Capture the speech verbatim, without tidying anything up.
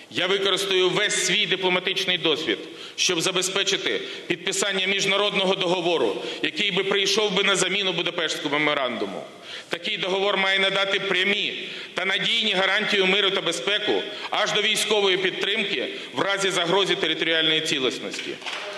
Я використаю весь свій дипломатичний досвід, щоб забезпечити підписання міжнародного договору, який би прийшов би на заміну Будапештському меморандуму. Такий договор має надати прямі та надійні гарантії миру та безпеку аж до військової підтримки в разі загрози територіальної цілісності.